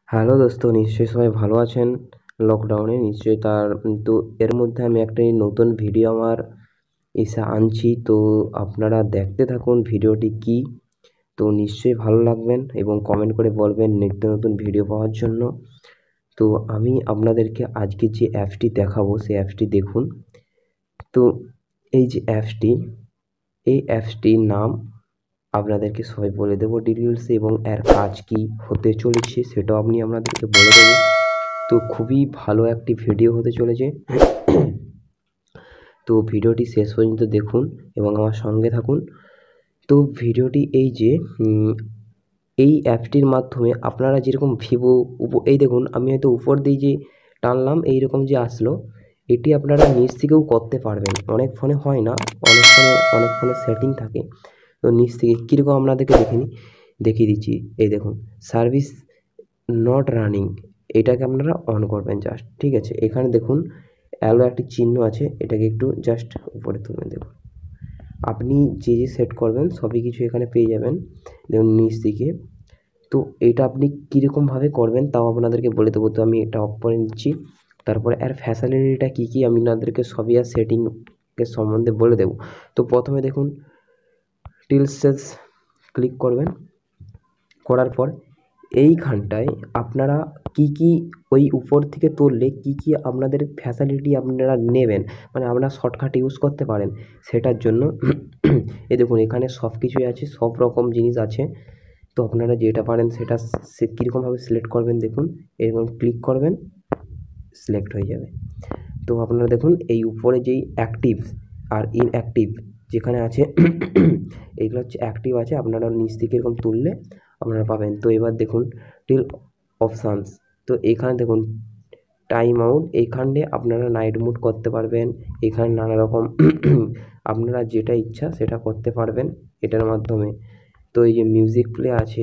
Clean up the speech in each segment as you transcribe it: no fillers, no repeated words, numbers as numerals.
Hello দোস্ত, নিশ্চয়ই সবাই ভালো আছেন। লকডাউনে নিশ্চয়ই তো এর মধ্যে আমি একটা নতুন ভিডিও আমার আনছি। তো আপনারা দেখতে থাকুন ভিডিওটি কি। তো নিশ্চয়ই ভালো লাগবেন এবং কমেন্ট করে বলবেন নিত্য নতুন ভিডিও পাওয়ার জন্য। তো আমি আপনাদেরকে আজকে যে অ্যাপসটি দেখাবো সেই অ্যাপসটি দেখুন। তো এই যে এই অ্যাপসটির নাম আপনাদেরকে সবাই বলে দেবো ডিটেলসে, এবং এর কাজ কি হতে চলেছে সেটাও আপনি আপনাদেরকে বলে দেবো। তো খুবই ভালো একটি ভিডিও হতে চলেছে। তো ভিডিওটি শেষ পর্যন্ত দেখুন এবং আমার সঙ্গে থাকুন। তো ভিডিওটি এই অ্যাপটির মাধ্যমে আপনারা যেরকম এই দেখুন, আমি হয়তো উপর দিয়ে যে টানলাম এইরকম যে আসলো, এটি আপনারা নিচ থেকেও করতে পারবেন। অনেক ফোনে হয় না, অনেক ফোনে সেটিং থাকে। তো নিচ থেকে কীরকম আপনাদেরকে দেখিয়ে দিচ্ছি। এই দেখুন, সার্ভিস নট রানিং, এটাকে আপনারা অন করবেন জাস্ট, ঠিক আছে। এখানে দেখুন অ্যালো একটি চিহ্ন আছে, এটাকে একটু জাস্ট উপরে তুলবেন। দেখুন আপনি যে সেট করবেন সবই কিছু এখানে পেয়ে যাবেন। দেখুন নিচ দিকে। তো এটা আপনি কীরকমভাবে করবেন তাও আপনাদেরকে বলে দেবো। তো আমি এটা অফ করে নিচ্ছি। তারপরে এর ফ্যাসিলিটিটা কী কী আমি আপনাদেরকে সবই আর সেটিংয়ের সম্বন্ধে বলে দেবো। তো প্রথমে দেখুন টিলসেস ক্লিক করবেন। করার পর এইখানটায় আপনারা কি ওই উপর থেকে তুললে কি আপনাদের ফ্যাসিলিটি আপনারা নেবেন, মানে আপনারা শর্টকাট ইউজ করতে পারেন সেটার জন্য এই দেখুন এখানে সব কিছুই আছে, সব রকম জিনিস আছে। তো আপনারা যেটা পারেন সেটা কীরকমভাবে সিলেক্ট করবেন দেখুন। এরকম ক্লিক করবেন, সিলেক্ট হয়ে যাবে। তো আপনারা দেখুন এই উপরে যেই অ্যাক্টিভ আর ইনঅ্যাক্টিভ যেখানে আছে এইগুলো হচ্ছে অ্যাক্টিভ আছে, আপনারা নিচ থেকে এরকম তুললে আপনারা পাবেন। তো এবার দেখুন টিল অপশানস, তো এখানে দেখুন টাইম আউট, এইখানে আপনারা নাইট মোড করতে পারবেন। এখানে নানা রকম আপনারা যেটা ইচ্ছা সেটা করতে পারবেন এটার মাধ্যমে। তো এই যে মিউজিক প্লে আছে।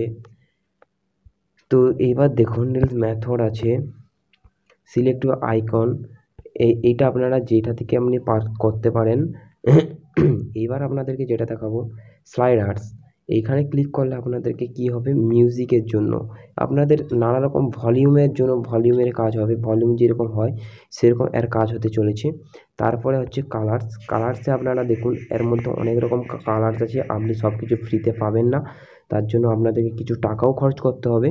তো এইবার দেখুন মেথড আছে, সিলেক্ট আইকন, এইটা আপনারা যেটা থেকে আপনি করতে পারেন। এইবার আপনাদেরকে যেটা দেখাবো স্লাইডার্স, এইখানে ক্লিক করলে আপনাদেরকে কি হবে, মিউজিকের জন্য আপনাদের নানা রকম ভলিউমের জন্য ভলিউমের কাজ হবে। ভলিউম যেরকম হয় সেরকম এর কাজ হতে চলেছে। তারপরে হচ্ছে কালার্সে আপনারা দেখুন এর মধ্যে অনেক রকম কালার্স আছে, আপনি সব কিছু ফ্রিতে পাবেন না, তার জন্য আপনাদেরকে কিছু টাকাও খরচ করতে হবে।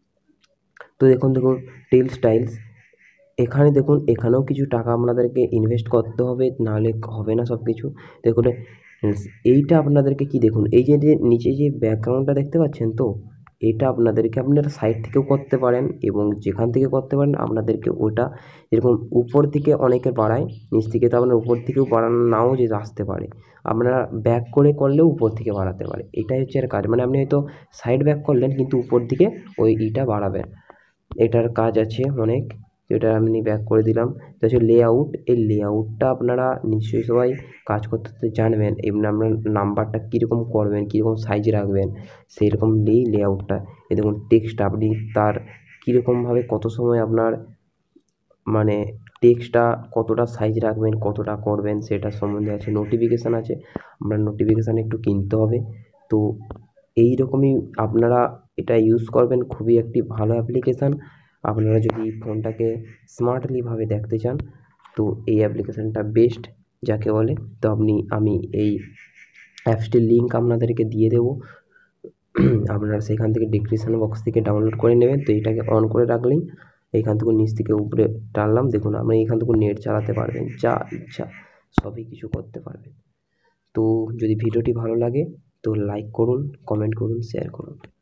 তো দেখুন টেল স্টাইলস, এখানে দেখুন এখানেও কিছু টাকা আপনাদেরকে ইনভেস্ট করতে হবে, নাহলে হবে না সব কিছু। দেখুন এইটা আপনাদেরকে কি দেখুন, এই যে নিচে যে ব্যাকগ্রাউন্ডটা দেখতে পাচ্ছেন, তো এটা আপনাদেরকে আপনারা সাইড থেকেও করতে পারেন এবং যেখান থেকে করতে পারেন আপনাদেরকে ওটা এরকম উপর থেকে অনেকে বাড়ায়, নিচ থেকে তো আপনার উপর থেকেও বাড়ানো নাও যে আসতে পারে, আপনারা ব্যাক করে করলেও উপর থেকে বাড়াতে পারে। এটাই হচ্ছে এর কাজ, মানে আপনি হয়তো সাইড ব্যাক করলেন কিন্তু উপর দিকে ইটা বাড়াবেন। এটার কাজ আছে অনেক, যেটা আমি ব্যাক করে দিলাম। তো হচ্ছে লেআউট, এই লেআউটটা আপনারা নিশ্চয়ই সবাই কাজ করতে জানবেন। এমনি আপনার নাম্বারটা কীরকম করবেন, কীরকম সাইজ রাখবেন সেই রকম নিয়েই লেআউটটা। এই দেখুন টেক্সট, আপনি তার কীরকমভাবে কত সময় আপনার মানে টেক্সটটা কতটা সাইজ রাখবেন, কতটা করবেন সেটার সম্বন্ধে আছে। নোটিফিকেশান আছে, আপনার নোটিফিকেশান একটু কিনতে হবে। তো এই রকমই আপনারা এটা ইউজ করবেন, খুবই একটি ভালো অ্যাপ্লিকেশান। আপনারা যদি ফোনটাকে স্মার্টলিভাবে দেখতে চান তো এই অ্যাপ্লিকেশানটা বেস্ট যাকে বলে। তো আমি এই অ্যাপসটির লিঙ্ক আপনাদেরকে দিয়ে দেবো, আপনারা সেখান থেকে ডেসক্রিপশন বক্স থেকে ডাউনলোড করে নেবেন। তো এটাকে অন করে রাখলেই এইখান থেকে নিচ থেকে উপরে টানলাম, দেখুন আপনি এইখান থেকে নেট চালাতে পারবেন, যা ইচ্ছা সবই কিছু করতে পারবেন। তো যদি ভিডিওটি ভালো লাগে তো লাইক করুন, কমেন্ট করুন, শেয়ার করুন।